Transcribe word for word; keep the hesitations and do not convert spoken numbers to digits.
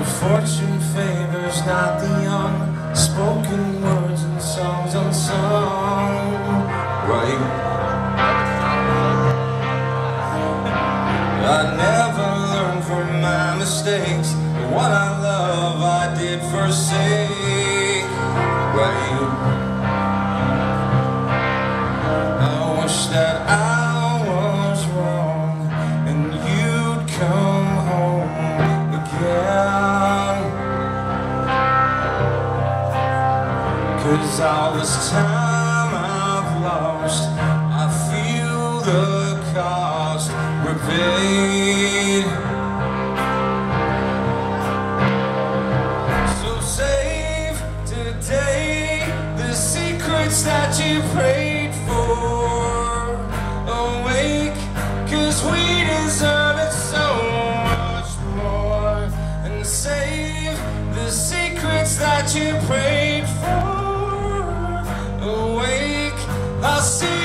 But fortune favors not the young, spoken words and songs unsung, right? I never learned from my mistakes, but what I love I did forsake, right? I wish that I was wrong and you'd come home again, 'cause all this time I've lost, I feel the cost repaid. So save today the secrets that you prayed for. Awake, 'cause we deserve it so much more. And save the secrets that you prayed for. Awake, I'll see